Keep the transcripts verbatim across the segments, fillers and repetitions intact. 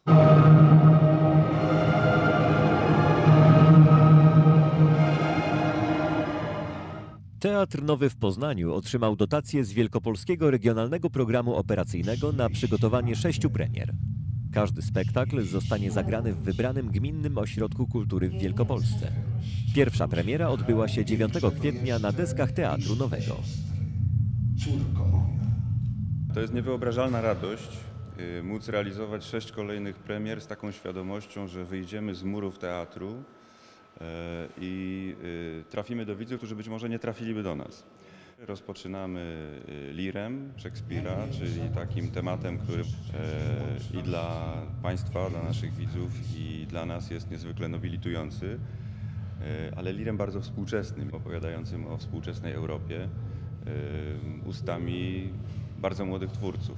Teatr Nowy w Poznaniu otrzymał dotację z Wielkopolskiego Regionalnego Programu Operacyjnego na przygotowanie sześciu premier. Każdy spektakl zostanie zagrany w wybranym gminnym ośrodku kultury w Wielkopolsce. Pierwsza premiera odbyła się dziewiątego kwietnia na deskach Teatru Nowego. To jest niewyobrażalna radość y, móc realizować sześć kolejnych premier z taką świadomością, że wyjdziemy z murów teatru y, i y, trafimy do widzów, którzy być może nie trafiliby do nas. Rozpoczynamy Lirem Szekspira, czyli takim tematem, który e, i dla Państwa, dla naszych widzów i dla nas jest niezwykle nobilitujący, e, ale Lirem bardzo współczesnym, opowiadającym o współczesnej Europie e, ustami bardzo młodych twórców.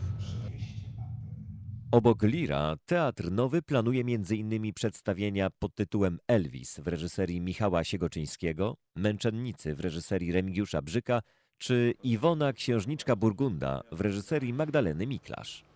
Obok Lira Teatr Nowy planuje między innymi przedstawienia pod tytułem Elvis w reżyserii Michała Siegoczyńskiego, Męczennicy w reżyserii Remigiusza Brzyka czy Iwona Księżniczka Burgunda w reżyserii Magdaleny Miklasz.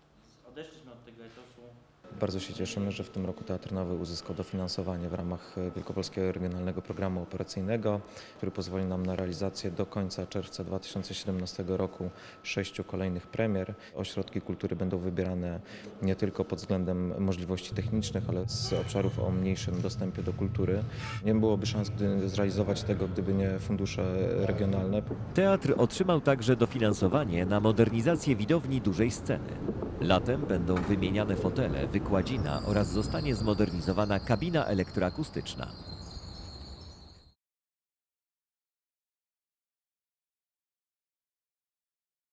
Bardzo się cieszymy, że w tym roku Teatr Nowy uzyskał dofinansowanie w ramach Wielkopolskiego Regionalnego Programu Operacyjnego, który pozwoli nam na realizację do końca czerwca dwa tysiące siedemnastego roku sześciu kolejnych premier. Ośrodki kultury będą wybierane nie tylko pod względem możliwości technicznych, ale z obszarów o mniejszym dostępie do kultury. Nie byłoby szans gdy zrealizować tego, gdyby nie fundusze regionalne. Teatr otrzymał także dofinansowanie na modernizację widowni dużej sceny. Latem będą wymieniane fotele, wykładzina oraz zostanie zmodernizowana kabina elektroakustyczna.